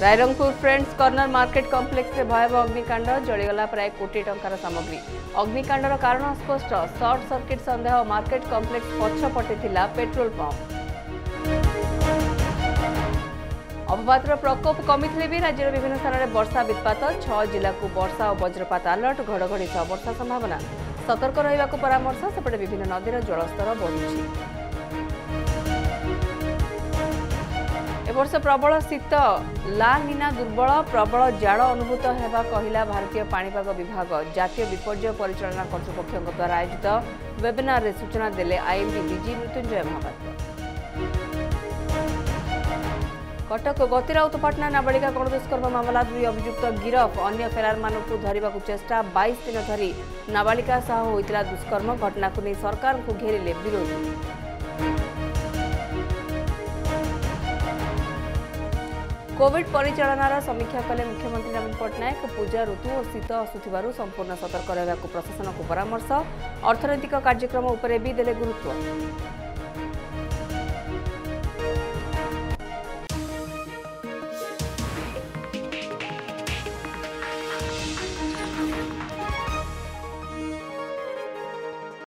Rairangpur friends corner market complex में भयावह अग्निकांड जलीगला प्राय कोटी टंकार सामग्री। अग्निकांडर कारण अस्पष्ट। सर्ट सर्किट संदेह। मार्केट कॉम्प्लेक्स पछपटे थिला पेट्रोल पंप। अवपातर प्रकोप कमी भी राज्य विभिन्न स्थान में वर्षा वित्पात। 6 जिला को वर्षा और वज्रपात अलर्ट। घड़घड़ी सह वर्षा संभावना। सतर्क रहिबा को परामर्श। सेपटे विभिन्न नदीर जलस्तर बढ़ुछि। वर्ष प्रबल शीत ला निना दुर्बल प्रबल जाड़ अनुभूत हेबा कहिला भारतीय पाणीपाग विभाग। जातीय विपर्यय परिचालना कर्तृपक्ष द्वारा आयोजित वेबिनार रे सूचना देले आईएमडी डीजी मृत्युंजय महापात्र। कटक गतिराउत पाटना नाबालिका गण दुष्कर्म मामला 2 अभियुक्त गिरफ। अन्य फेरार मानकु धरिबाकु चेष्टा। 22 दिन धरी नाबालिका सह होइतिला दुष्कर्म। घटना को नहीं सरकार को घेरिले विरोधी। कोविड परिचालनार समीक्षा कले मुख्यमंत्री नवीन पट्टनायक। पूजा ऋतु और शीत आसुथिबारु संपूर्ण सतर्क रहबाकु प्रशासन को परामर्श। अर्थनैतिक कार्यक्रम उपरे भी देले गुरुत्व।